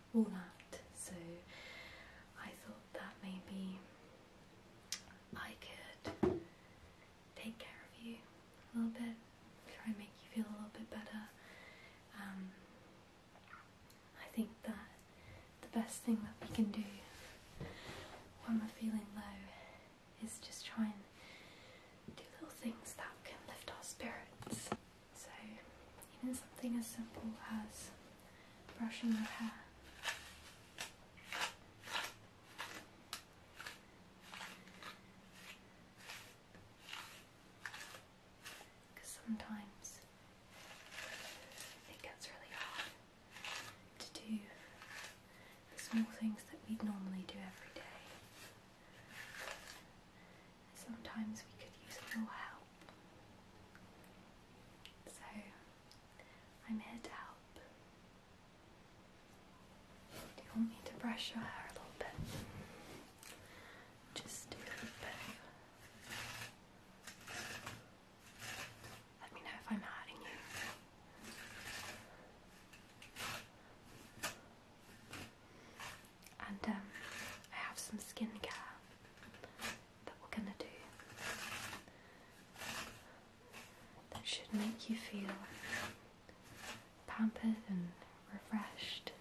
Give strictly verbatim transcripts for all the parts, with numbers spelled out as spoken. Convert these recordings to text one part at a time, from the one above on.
all that, so I thought that maybe I could take care of you a little bit, try and make you feel a little bit better. Um, I think that the best thing that we can do when we're feeling low is just try and do little things that can lift our spirits. So even something as simple as brushing your hair. Because sometimes it gets really hard to do the small things that we'd normally do every day. Sometimes we could use a little help. So I'm here to help. Do you want me to brush your hair a little bit? Just do a little bit. Let me know if I'm hurting you. And um, I have some skincare that we're gonna do that should make you feel pampered and refreshed.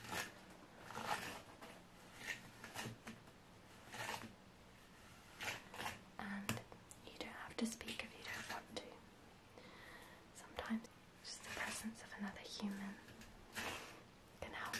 And you don't have to speak if you don't want to. Sometimes just the presence of another human can help.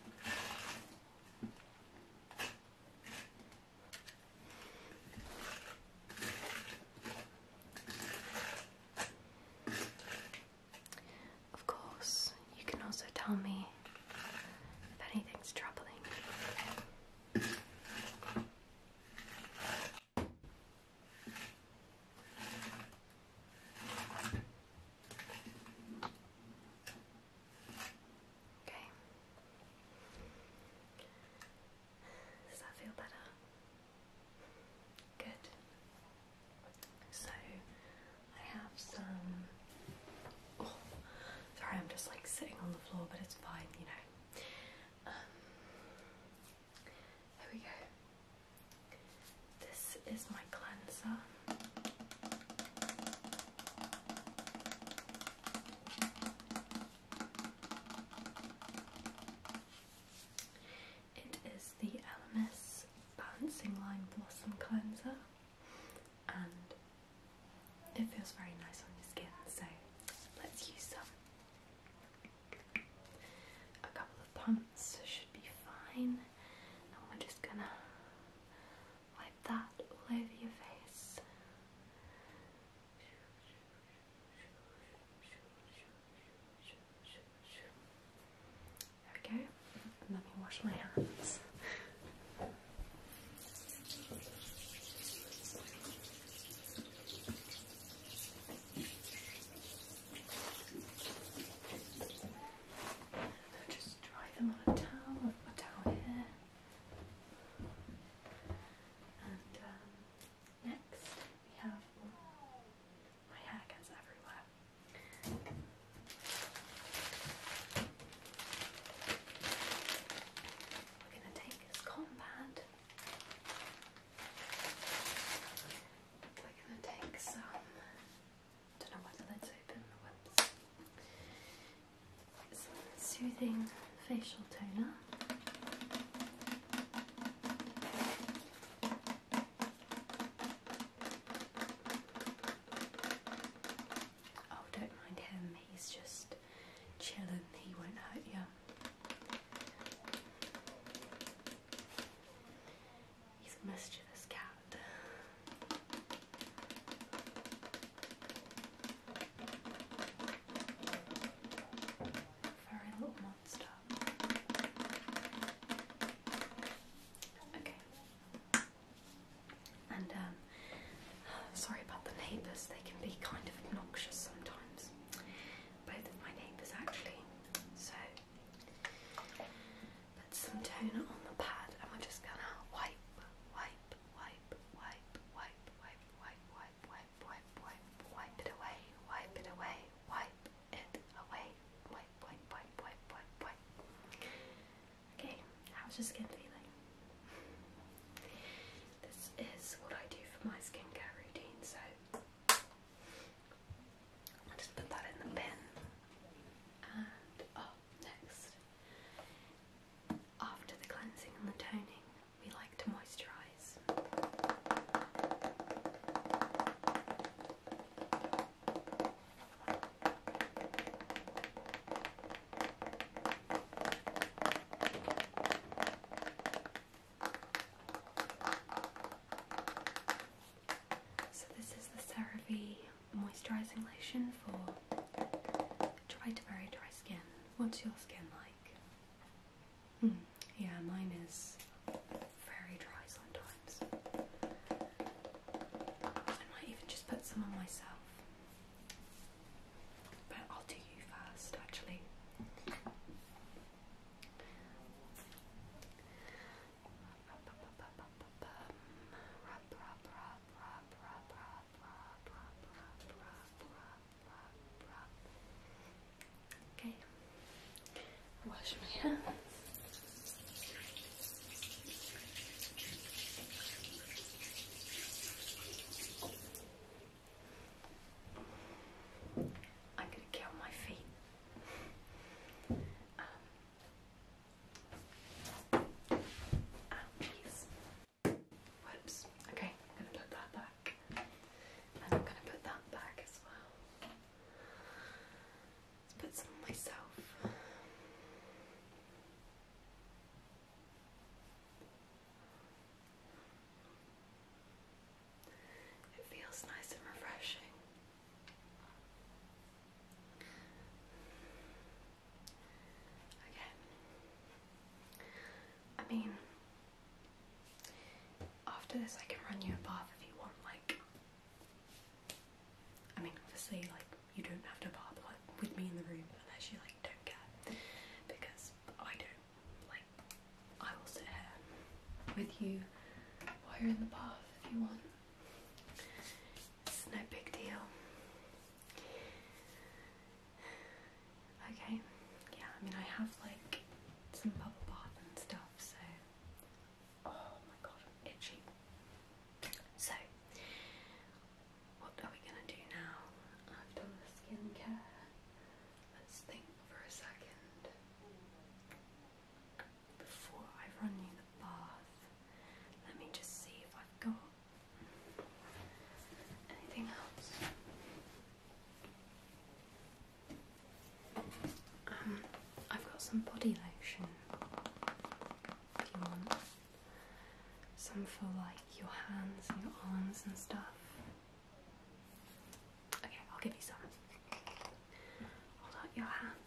Of course, you can also tell me if anything's troubling you. Okay. Does that feel better? Good. So, I have some... Oh, sorry, I'm just like sitting on the floor, but it's fine, you know. Um, here we go. This is my cleanser. It is the Elemis Balancing Line Blossom Cleanser, and it feels very nice on your skin, so let's use some. A couple of pumps should be fine, and we're just gonna wipe that all over your face. There we go, and let me wash my hands. Just dry them on a towel. I've got a towel here. And um, next we have, oh, my hair gets everywhere. We're going to take this cotton pad. We're going to take some, don't know why the lid's open, whoops. Some soothing facial toner. Oh, don't mind him, he's just chilling, he won't hurt you. He's a mischievous cat. Very little monster. How's your skin feeling? This is what I do for my skincare routine, so I'll just put that in the bin. And up next, after the cleansing and the toning, we like to moisturise. So this is the CeraVe moisturising lotion for dry to very dry skin. What's your skin like? Hmm, yeah, mine is very dry sometimes. I might even just put some on myself. But I'll do you first, actually. Okay, wash my hands. I'm gonna kill my feet. Um, ouchies. Whoops. Okay, I'm gonna put that back. And I'm gonna put that back as well. Let's put some on myself. It feels nice and refreshing. Okay. I mean, after this I can run you a bath if you want, like, I mean, obviously, like, you don't have to bath like with me in the room unless you like don't care, because I don't, like, I will sit here with you while you're in the bath if you want. It's no big deal. Okay, yeah, I mean, I have like some bubble bath and stuff, so, oh my god, itchy. So, what are we gonna do now? I've done the skincare. Let's think for a second. Before I run you the bath, let me just see if I've got anything else. Um, I've got some body lotion. If you want some for like your hands and your arms and stuff. Okay, I'll give you some. Hold out your hand.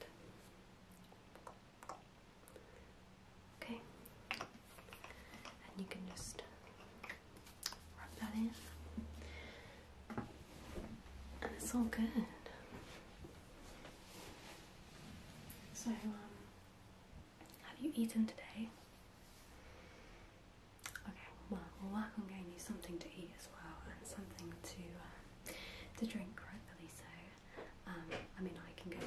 Okay. And you can just rub that in. And it's all good. So, um, have you eaten today? Okay, well, we'll work on getting you something to eat as well, and something to uh, to drink, rightfully so. Um, I mean, I can go.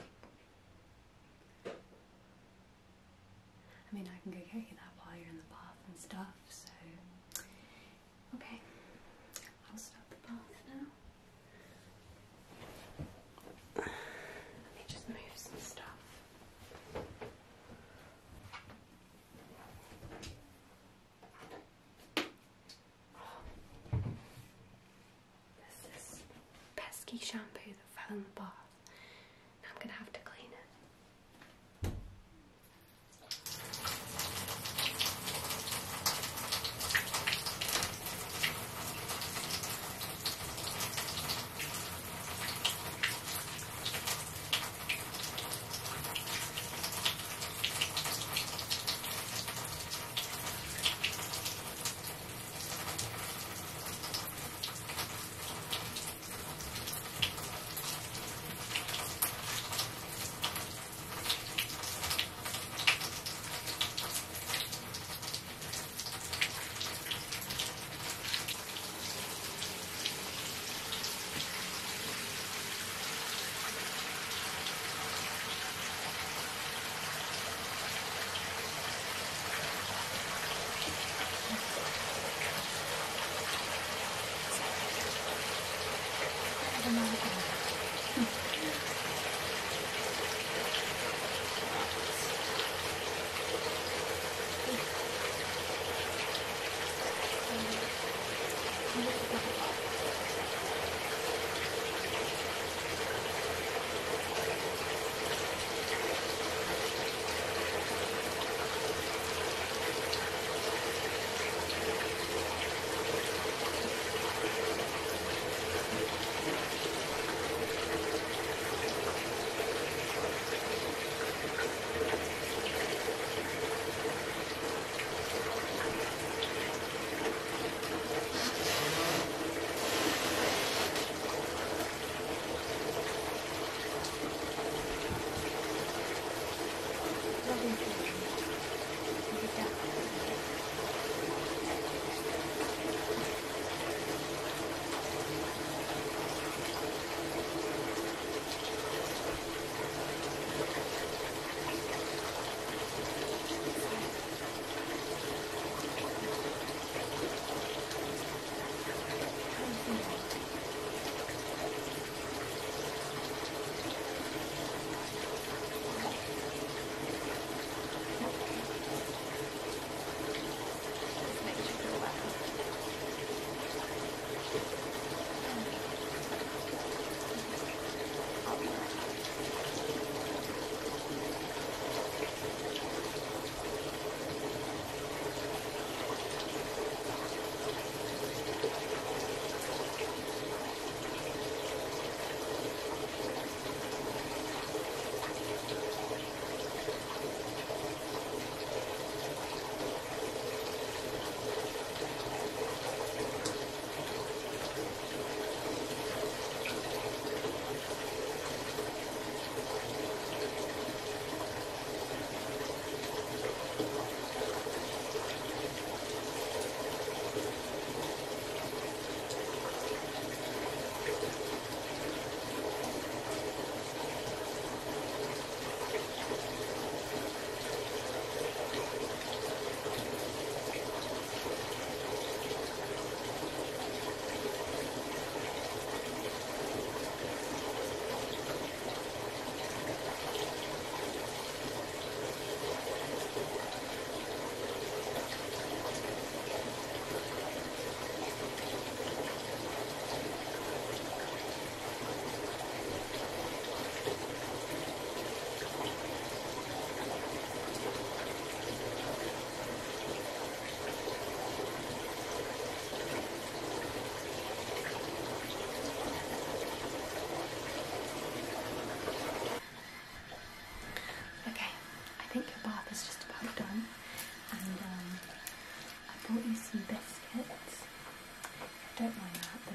I mean, I can go get you that while you're in the bath and stuff. So, okay, I'll start the bath now. Let me just move some stuff. There's this pesky shampoo that fell in the bath. Now I'm gonna have to clean it.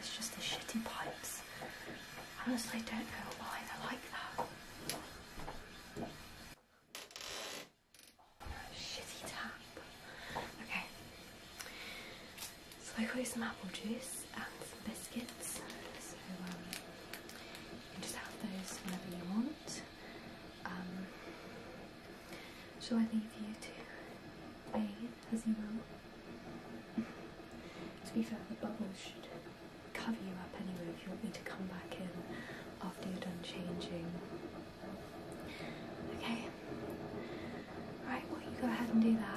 it's just the shitty pipes. I honestly don't know why they're like that. Shitty tap. Okay. So I got you some apple juice and some biscuits. So um, you can just have those whenever you want. Um, shall I leave you to bathe as you will? To be fair, the bubbles should cover you up anyway if you want me to come back in after you're done changing. Okay? Right, well you go ahead and do that.